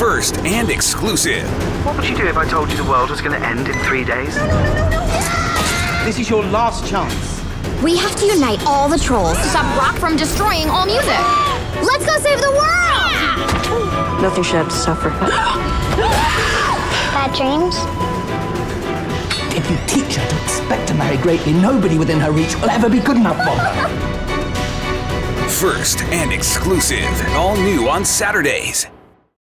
First and exclusive. What would you do if I told you the world was going to end in 3 days? No. This is your last chance. We have to unite all the trolls to stop rock from destroying all music. Let's go save the world! Nothing should have to suffer. Bad dreams? If you teach her to expect to marry greatly, nobody within her reach will ever be good enough for her. First and exclusive. All new on Saturdays.